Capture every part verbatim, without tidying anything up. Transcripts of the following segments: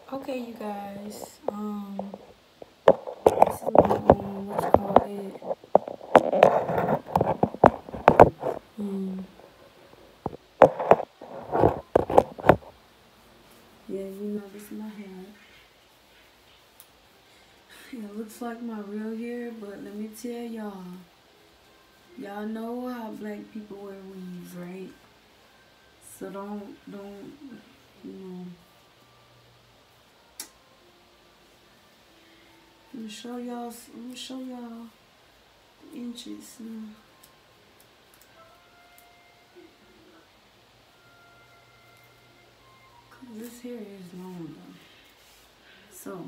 Okay, you guys. Um, this is my um, what you call it? Um, yeah, you know this is my hair. It looks like my real hair, but let me tell y'all, y'all know how black people wear weaves, right? So don't, don't, you know. Let me show y'all. Let me show y'all inches. Now. This hair is long though. So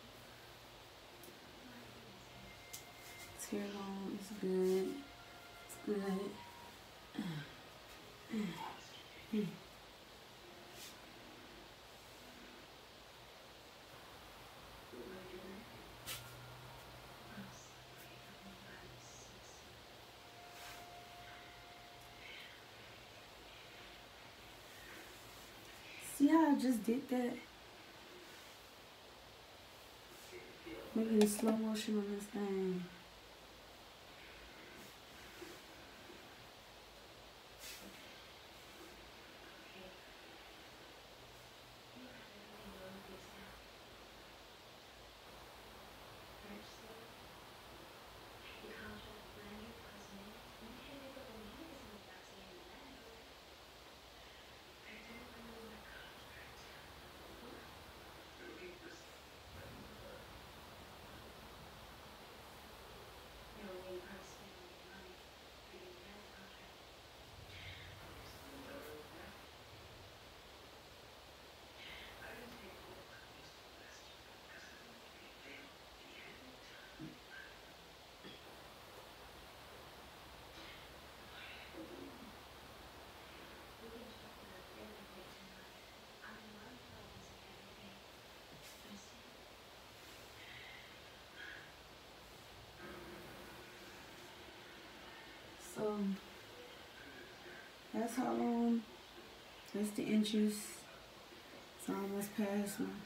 this hair long. It's good. It's good. See how I just did that? Making a slow motion on this thing. So that's how long. That's the inches. It's almost past my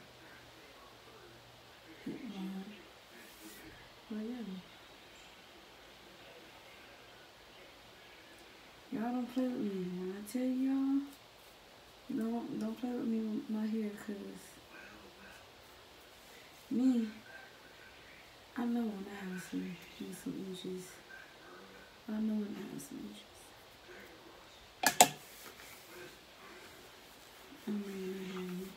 hip line. But yeah, y'all don't play with me. When I tell y'all, don't don't play with me with my hair, cause me, I know when I have some some inches. I know when I have some inches. I know when I have.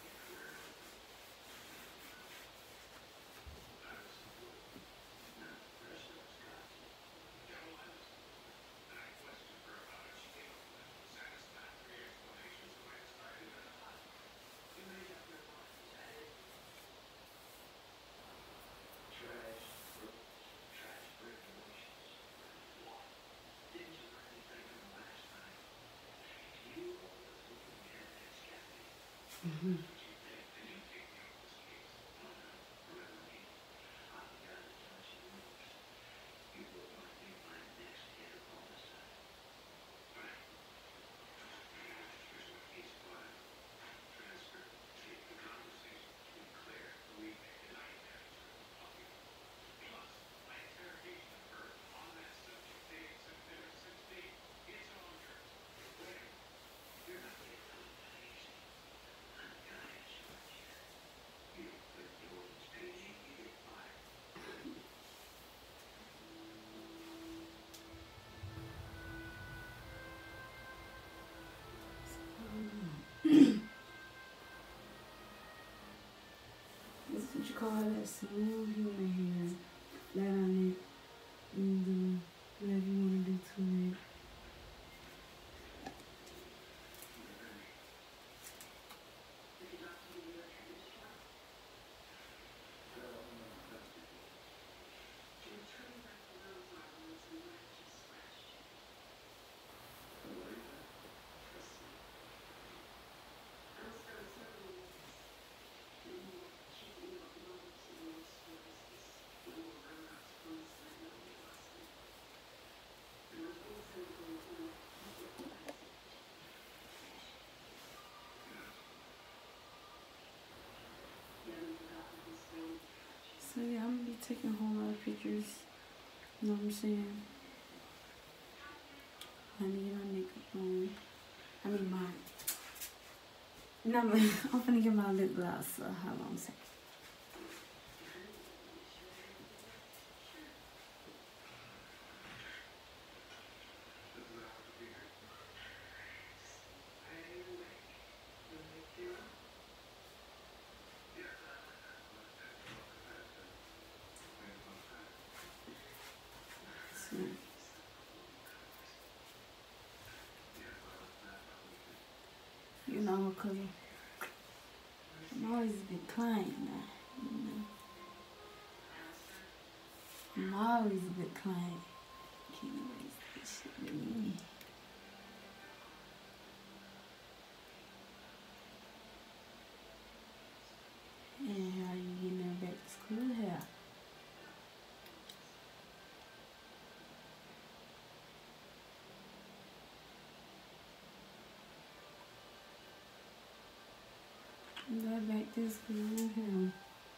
Mm-hmm. This is what you call that smooth human hair. Flat on it. And do whatever you want to do to it. So yeah, I'm gonna be taking a whole lot of pictures. You know what I'm saying? Let me get my makeup on. I mean my. No, I'm gonna get my lip gloss. So hold on a second. So, you know, cause I'm always a bit plain now. You know, I'm always a bit plain. Can't erase this shit with me. And how you getting them back to school here? Go back to school here.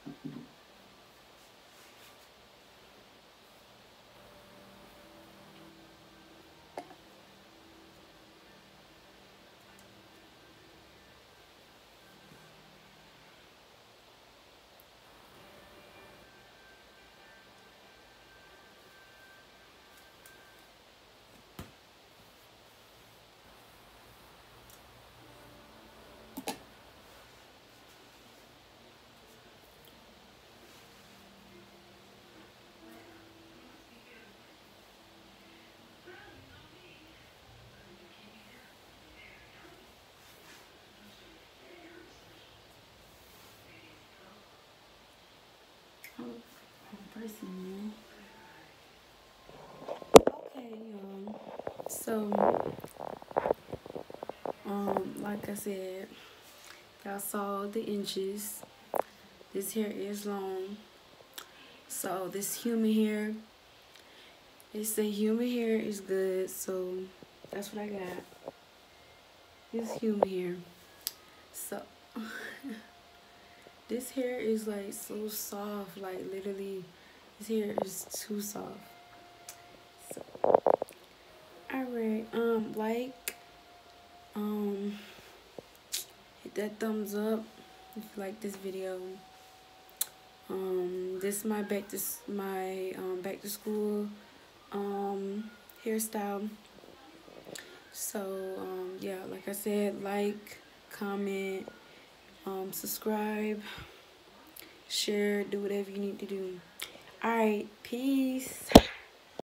Oh, one person, man. Okay, y'all. So, um, like I said, y'all saw the inches. This hair is long. So this human hair, they say human hair is good. So that's what I got. This human hair. So this hair is like so soft. Like literally, this hair is too soft. So alright, um, like, um, hit that thumbs up if you like this video. Um, this is my back to my um back to school um hairstyle. So um yeah, like I said, like, comment, um, subscribe, share, do whatever you need to do. Alright, peace.